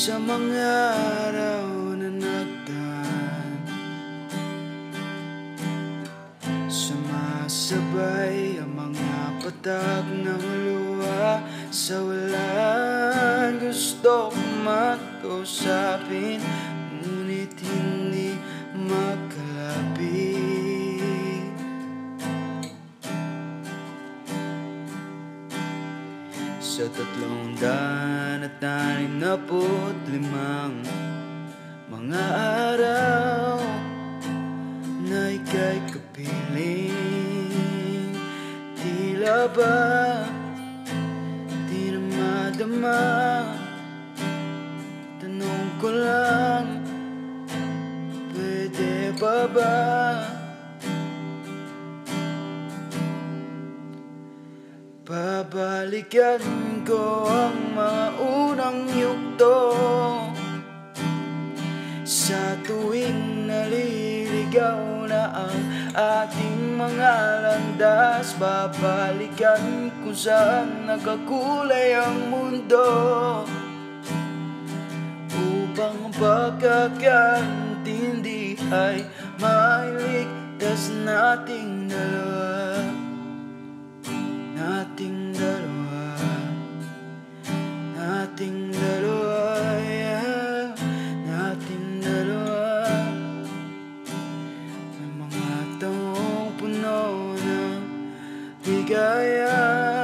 Sa mga araw na nagdaan, sumasabay ang mga patak ng luha. Sa walan gusto magkausapin, ngunit hindi magkalapit. Sa 365 mga araw na ika'y kapiling, tila ba di na madama? Tanong ko lang, pwede pa ba? Babalikan ko ang mga unang yugto sa tuwing naliligaw na ang ating mga landas. Babalikan kung saan nagkakulay ang mundo, upang pagkakaintindi ay mailigtas nating dalawa. Nating dalawa, nating dalawa, yeah. Nating dalawa. May mga taong puno ng bigaya,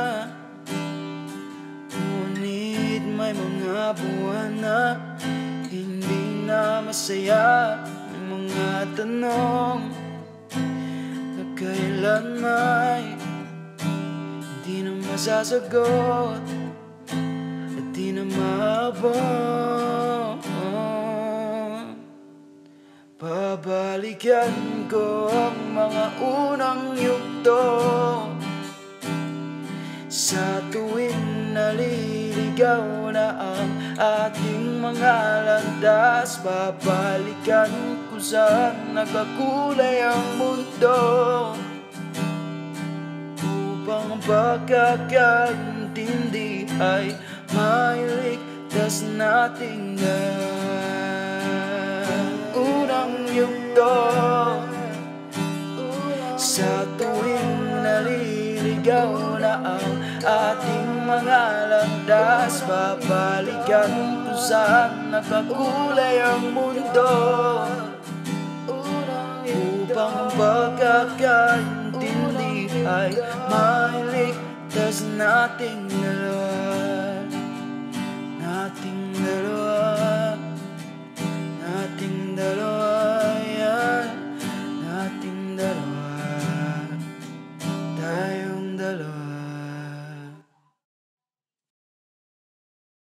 ngunit may mga buwan na hindi na masaya. May mga tanong na kailan may di na masasagot at di na maabot. Babalikan ko ang mga unang yugto sa tuwing naliligaw na ang ating mga landas. Babalikan kung saan nagkakulay ang mundo, upang ang pagkakaintindi ay mailigtas nating unang yugto sa tuwing naliligaw na ang ating mga landas. Babalikan kung saan nagkakulay ang mundo, upang ang pagkakaintindi ay mailigtas nating dalawa. Nating dalawa.